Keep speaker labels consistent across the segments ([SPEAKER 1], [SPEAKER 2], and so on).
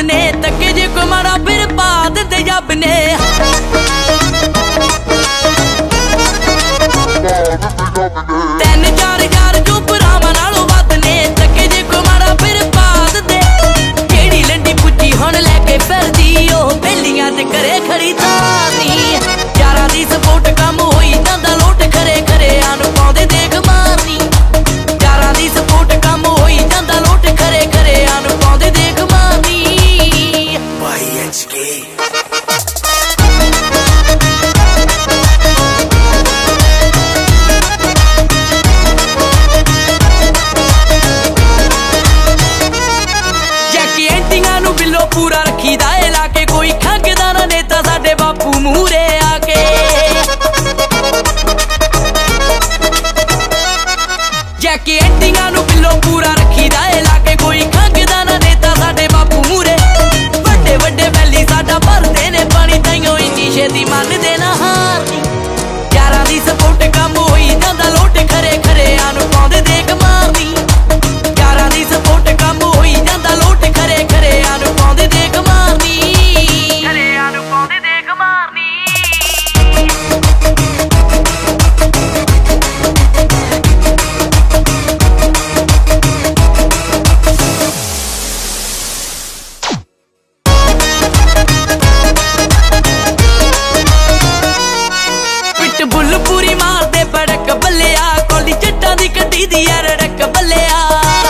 [SPEAKER 1] ने तके जे कोई माड़ा फिर पा दे जब ने। तीन चार यार जो भरावां नालों वध ने तके जे कोई माड़ा फिर पा दे। केड़ी लंडी पुच्ची हुण लैके फिरदी ओ बेलियां ते करे खरीदारी। यारां दी सपोर्ट कम होई जांदा लोट खरे खरे आनु पाउंदे देख मारनी। यारां दी सपोर्ट कम होई जांदा लोट खरे खरे आनु पाउंदे देख मारनी। जैकी एंटिंगां नूं बिलो पूरा रखीदा ए लाके कोई खंगदा ना नेता साडे बापू मूरे आके। जैकी एंटिंगां नूं बिलो पूरा रखीदा ए लाके कोई खंगदा ना नेता साडे बापू मूरे। वड्डे वड्डे बैली साडा भरदे ने पानी ताइयों इंनी छेती मनदे ना हारनी। यारां दी सपोर्ट कम होई जांदा लोट खरे खरे आनु पाउंदे देख मारनी। यारां दी सपोर्ट कम होई जांदा लोट खरे खरे आनु पाउंदे देख मारनी। खरे आनु पाउंदे देख मारनी। पिटबुल पूरी मारदे बड़क बल्लिया कोली चट्टां दी कड्डी दी रड़क बल्लिया।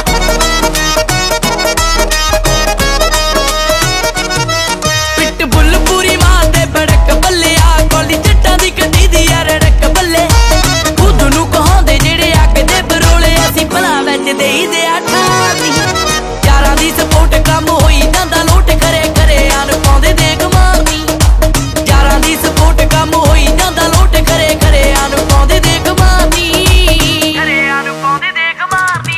[SPEAKER 1] पिटबुल पूरी मारदे बड़क बल्लिया कोली चट्टां दी कड्डी दी रड़क बल्ले। खुद नूं कहांदे जेड़े आखदे बरोले असीं भला विच देई दे ठानी। यारां दी सपोर्ट कम होई जांदा लोट खरे खरे आनु पाउंदे देख मारनी। यारां दी सपोर्ट कम होई जांदा लोट खरे खरे आनु पाउंदे देख मारनी। खरे आनु पाउंदे देख मारनी।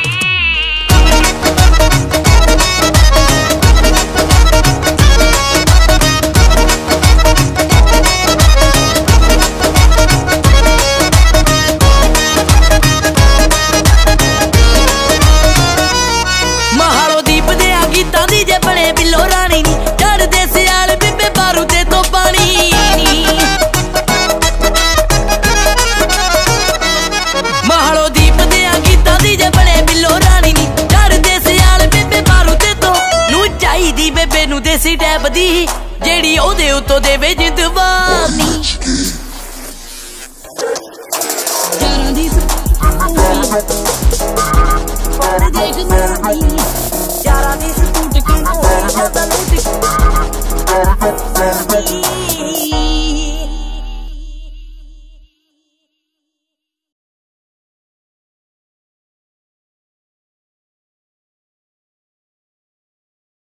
[SPEAKER 1] महालो दीप दे गीतां दी जे बने बिलो रानी नी चढ़दे सियाल बिबे बारू ते तो पानी नी। महालो दीप दे गीतां दी जे बने बिलो रानी नी चढ़दे सियाल बिबे बारू ते तो नू चाहिदी बेबे नू देसी टैप दी जेड़ी ओदे उत्तों देवे